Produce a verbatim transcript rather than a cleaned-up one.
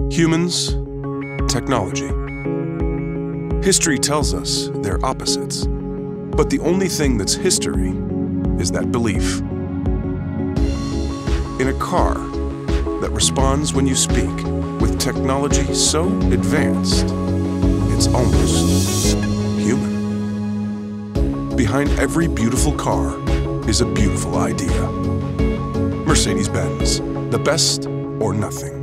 Humans, technology. History tells us they're opposites, but the only thing that's history is that belief. In a car that responds when you speak, with technology so advanced, it's almost human. Behind every beautiful car is a beautiful idea. Mercedes-Benz, the best or nothing.